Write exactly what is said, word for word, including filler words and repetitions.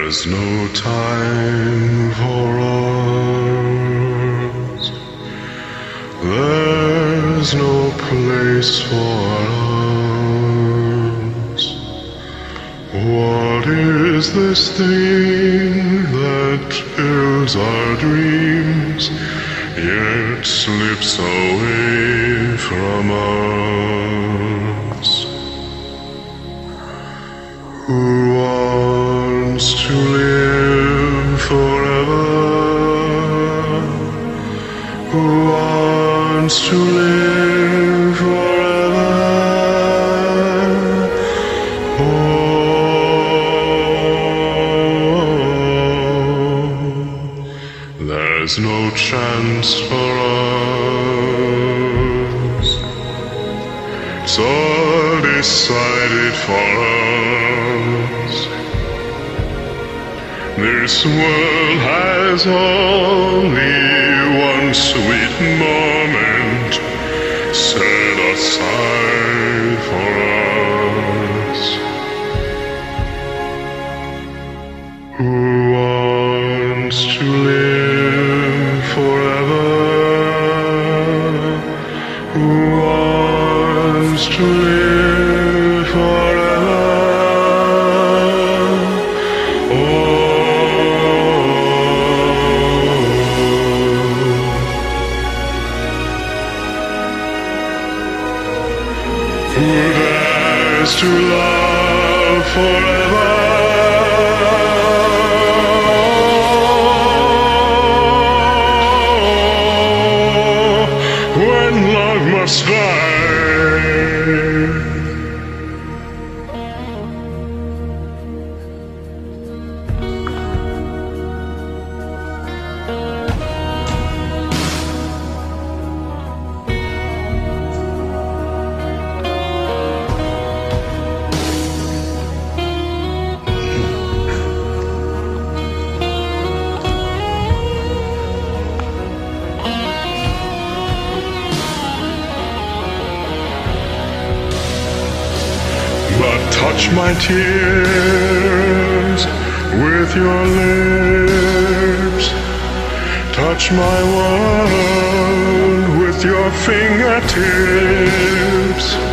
There's no time for us. There's no place for us. What is this thing that fills our dreams, yet slips away from us? Who wants to live forever? Who wants to live forever? Oh, there's no chance for us. It's all decided for us. This world has only one sweet moment set aside for us. Who wants to live forever? Who wants to live forever? Oh, who dares to love forever? When love must die. But touch my tears with your lips. Touch my world with your fingertips.